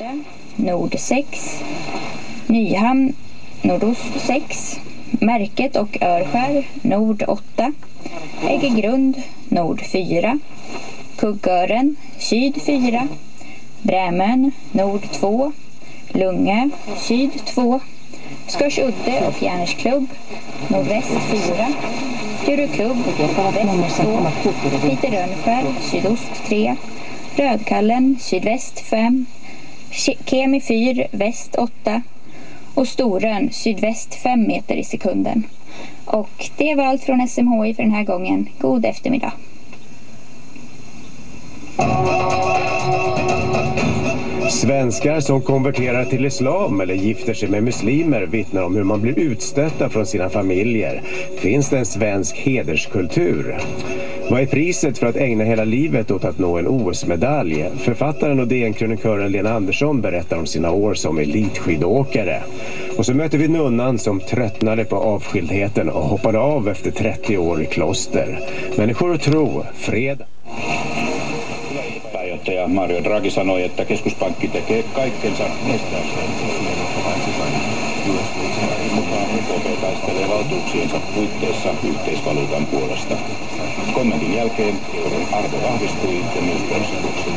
Udde, nord 6. Nyhamn, nordost 6. Märket och Örskär, nord 8. Äggegrund, nord 4. Kuggören, syd 4. Brämön, nord 2. Lunge, syd 2. Skörsudde och Järnsklubb, nordväst 4. Skuruklubb, väst 2. Piterönskär, sydost 3. Rödkallen, sydväst 5. Kemi 4, väst 8. Och Storön, sydväst 5 meter i sekunden. Och det var allt från SMHI för den här gången. God eftermiddag. Svenskar som konverterar till islam eller gifter sig med muslimer vittnar om hur man blir utstötta från sina familjer. Finns det en svensk hederskultur? Vad är priset för att ägna hela livet åt att nå en OS-medalj? Författaren och DN-krönikören Lena Andersson berättar om sina år som elitskidåkare. Och så möter vi nunnan som tröttnade på avskildheten och hoppade av efter 30 år i kloster. Människor och tro, fred. Pääjohtaja Mario Draghi sanoi, että keskuspankki tekee kaikkensa estääkseen mukaan EKP taistelee valtuuksiensa puitteissa yhteisvaluutan puolesta. Kommentin jälkeen euron arvo vahvistui ja myös pörssikurssut.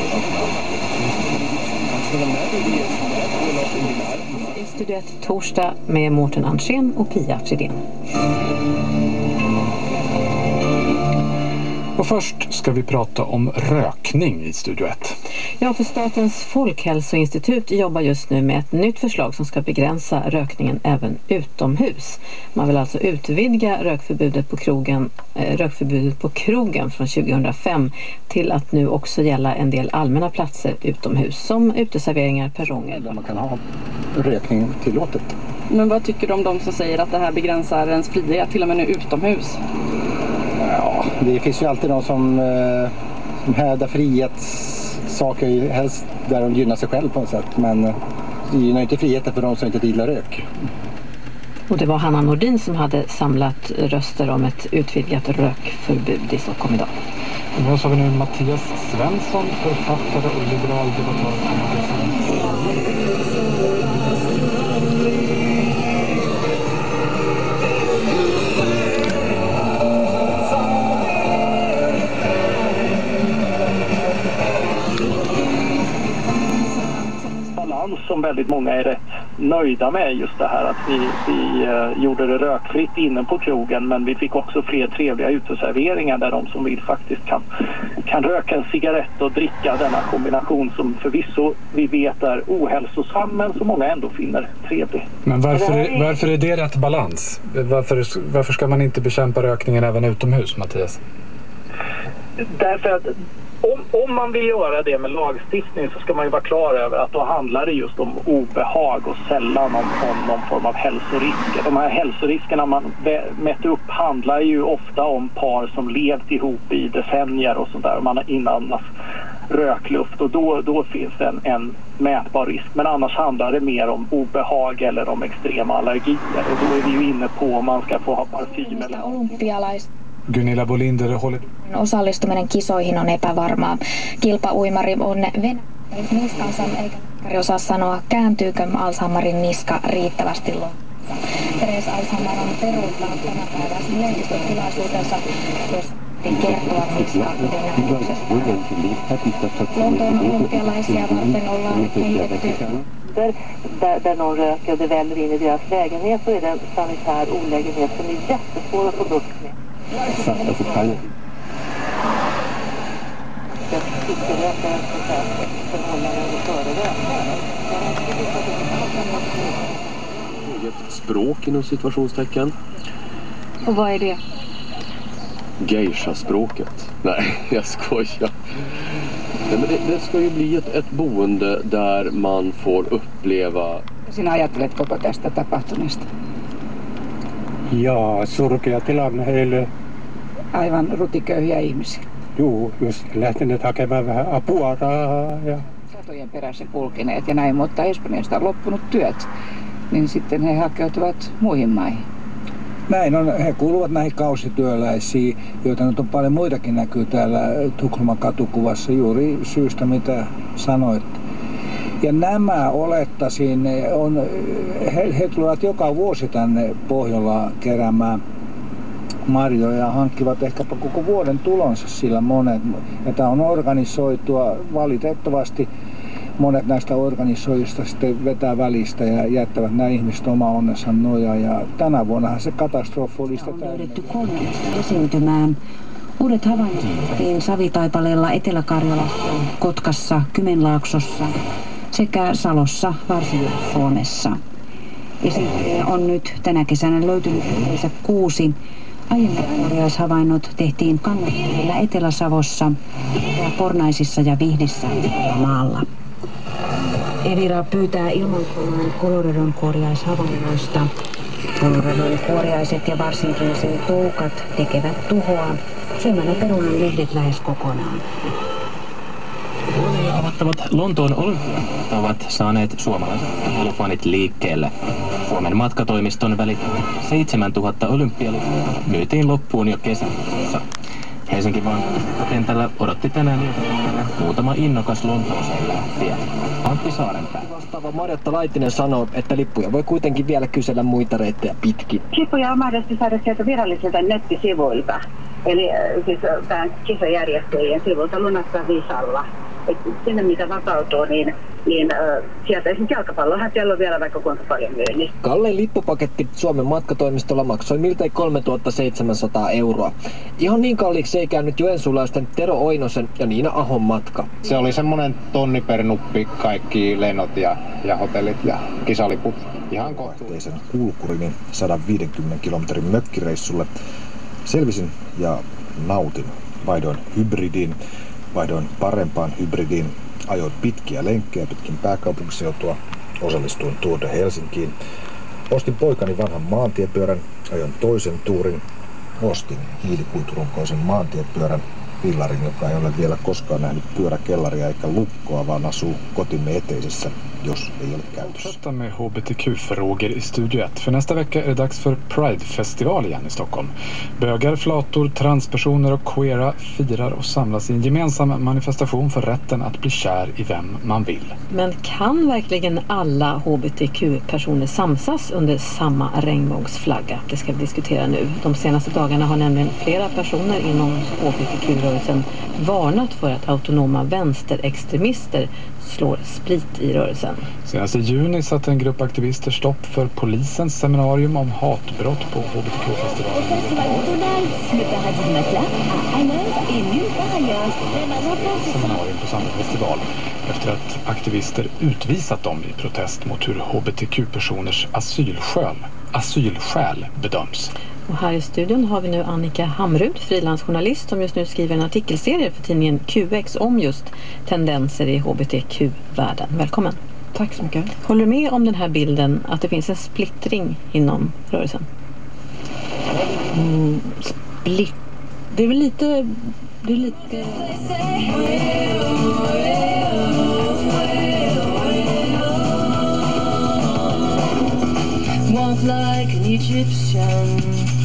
I Studio 1 torsdag med Mårten Andrén och Pia Fridén. Och först ska vi prata om rökning i Studio 1. Ja, för Statens folkhälsoinstitut jobbar just nu med ett nytt förslag som ska begränsa rökningen även utomhus. Man vill alltså utvidga rökförbudet på krogen från 2005 till att nu också gälla en del allmänna platser utomhus som uteserveringar, perronger. Där man kan ha rökning tillåtet. Men vad tycker du om de som säger att det här begränsar ens frihet till och med nu utomhus? Ja, det finns ju alltid de som hävdar frihetssaker, helst där de gynnar sig själv på något sätt. Men det gynnar inte friheten för de som inte gillar rök. Och det var Hanna Nordin som hade samlat röster om ett utvidgat rökförbud i Stockholm idag. Och med oss har vi nu Mattias Svensson, författare och liberal debattör. Som väldigt många är rätt nöjda med, just det här att vi gjorde det rökfritt inne på krogen, men vi fick också fler trevliga uteserveringar där de som vill faktiskt kan röka en cigarett och dricka denna kombination som förvisso vi vet är ohälsosam men som många ändå finner trevlig. Men varför är det rätt balans? Varför ska man inte bekämpa rökningen även utomhus, Mattias? Därför att om man vill göra det med lagstiftning så ska man ju vara klar över att då handlar det just om obehag och sällan om någon form av hälsorisker. De här hälsoriskerna man mäter upp handlar ju ofta om par som levt ihop i decennier och sånt där. Man har inandats rökluft och då finns det en mätbar risk. Men annars handlar det mer om obehag eller om extrema allergier. Och då är vi ju inne på om man ska få ha parfym eller... Gunilla Bolinder håller... Osallistuminen kisoihin on epävarmaa. Kilpauimari on venäläinen niskansa eikä osaa sanoa, kääntyykö Alzheimerin niska riittävästi lopussa. Therese Alzheimer on peruuttanut tämänpäiväisen lehdistötilaisuutensa, jossa kertoa niskaydennätyksestä. Lontoon olympialaisia varten ollaan kehitetty. Där någon röker och det väller in i deras lägenhet så är det en sanitär olägenhet som är jättesvår att få bukt med. Eget språk inom situationstecken. Och vad är det? Geisha-språket. Nej, jag skojar. Nej, men det ska ju bli ett boende där man får uppleva... Sinä ajattelet koko tästä tapahtuneesta? Ja, surkea tilanne heille. Aivan rutiköyhiä ihmisiä. Juu, just lähteneet hakemaan vähän apua, rahaa ja... Satojen perässä kulkeneet ja näin, mutta Espanjasta on loppunut työt, niin sitten he hakeutuvat muihin maihin. Näin on, he kuuluvat näihin kausityöläisiin, joita nyt on paljon muitakin näkyy täällä Tukholman katukuvassa juuri syystä mitä sanoit. Ja nämä olettaisin, he tulevat joka vuosi tänne Pohjolaan keräämään marjoja ja hankkivat ehkäpä koko vuoden tulonsa sillä monet. Ja tämä on organisoitua. Valitettavasti monet näistä organisoijista sitten vetää välistä ja jättävät nämä ihmiset oma onnensa nojaan. Ja tänä vuonnahan se katastrofi oli sitä. On löydetty 3 esiintymään. Uudet havainnot tehtiin Savitaipaleella, Etelä-Karjalassa, Kotkassa, Kymenlaaksossa sekä Salossa, Varsinais-Suomessa. Esiintyjä on nyt tänä kesänä löytynyt yhteensä 6. Aiemmat kuoriaishavainnot tehtiin Kannattajilla Etelä-Savossa ja Pornaisissa ja Vihdissä maalla. Evira pyytää ilmoittamaan Coloradon kuoriaishavainnoista. Coloradon kuoriaiset ja varsinkin sen toukat tekevät tuhoa syömällä perunan lehdet lähes kokonaan. Huoneja avattavat Lontoon olympiat ovat saaneet suomalaiset urheilufanit liikkeelle. Suomen matkatoimiston välittämät 7000 olympialippua myytiin loppuun jo kesäkuussa. Helsinki Vantaan kentällä odotti tänään iltapäivällä muutama innokas Lontooseen lähtiä. Antti Saarenpää. Vastaava Marjatta Laitinen sanoo, että lippuja voi kuitenkin vielä kysellä muita reittejä pitkin. Lippuja on mahdollista saada sieltä virallisilta nettisivuilta. Eli siis tämän kisajärjestäjien sivulta lunastaa Visalla. Sinne mitä vapautuu, niin sieltä esimerkiksi jalkapallohan siellä on vielä vaikka kuinka paljon myynnissä. Kallein lippupaketti Suomen matkatoimistolla maksoi miltei 3700 €. Ihan niin kalliiksi ei käynyt joensuulaisten Tero Oinosen ja Niina Ahon matka. Se oli semmoinen tonni per nuppi, kaikki lennot ja hotellit ja kisaliput. Ihan kohteisen kulkurin 150 kilometrin mökkireissulle. Selvisin ja nautin. Vaihdoin hybridiin, vaihdoin parempaan hybridiin. Ajoin pitkiä lenkkejä pitkin pääkaupunkiseutua, osallistuin Tour de Helsinkiin. Ostin poikani vanhan maantiepyörän, ajoin toisen tuurin. Ostin hiilikuiturunkoisen maantiepyörän villarin, joka ei ole vielä koskaan nähnyt pyöräkellaria eikä lukkoa, vaan asuu kotimme eteisessä, jos ei ole käytössä. Fortsätta med HBTQ-frågor i Studio 1. För nästa vecka är det dags för Pride-festival igen i Stockholm. Bögar, flator, transpersoner och queera firar och samlas i en gemensam manifestation för rätten att bli kär i vem man vill. Men kan verkligen alla HBTQ-personer samsas under samma regnbågsflagga? Det ska vi diskutera nu. De senaste dagarna har nämligen flera personer inom HBTQ-rörelsen varnat för att autonoma vänsterextremister slår split i rörelsen. Senast i juni satte en grupp aktivister stopp för polisens seminarium om hatbrott på HBTQ-festivalen. Seminarium på samma festival efter att aktivister utvisat dem i protest mot hur HBTQ-personers asylskäl bedöms. Och här i studion har vi nu Annika Hamrud, frilansjournalist som just nu skriver en artikelserie för tidningen QX om just tendenser i HBTQ-världen. Välkommen. Tack så mycket. Håller du med om den här bilden att det finns en splittring inom rörelsen? Det är väl lite... Walk like an Egyptian.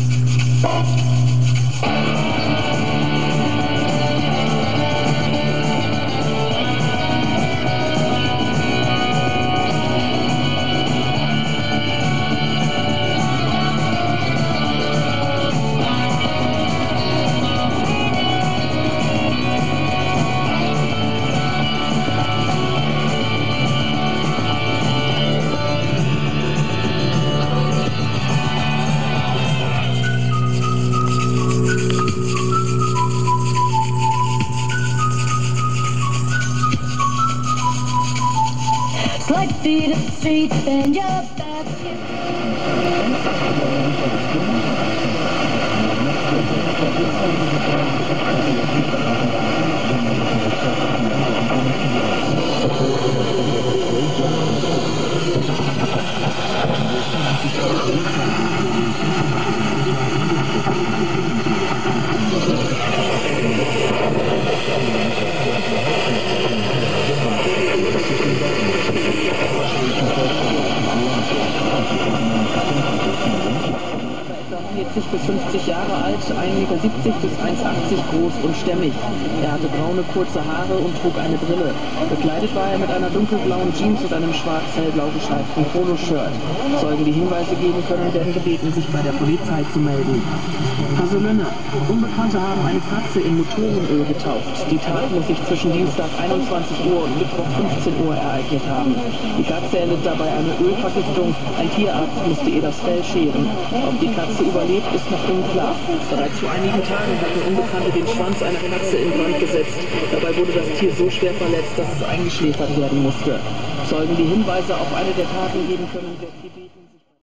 Slide feet up the street, bend your back. bis 50 Jahre alt, 1,70 Meter bis 1,80 groß und stämmig. Er hatte braune, kurze Haare und trug eine Brille. Bekleidet war er mit einer dunkelblauen Jeans und einem schwarz-hellblau gestreiften Poloshirt. Zeugen, die Hinweise geben können, werden gebeten, sich bei der Polizei zu melden. Haselünne. Unbekannte haben eine Katze in Motorenöl getaucht. Die Tat muss sich zwischen Dienstag 21 Uhr und Mittwoch 15 Uhr ereignet haben. Die Katze erlitt dabei eine Ölvergiftung. Ein Tierarzt musste ihr das Fell scheren. Ob die Katze überlebt, ist noch unklar. Bereits vor einigen Tagen hatten Unbekannte den Schwanz einer Katze in Brand gesetzt. Dabei wurde das Tier so schwer verletzt, dass es eingeschläfert werden musste. Zeugen, die Hinweise auf eine der Taten geben können, wird gebeten.